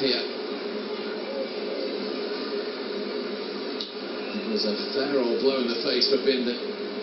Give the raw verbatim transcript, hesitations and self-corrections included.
here. It was a fair old blow in the face for Bindon.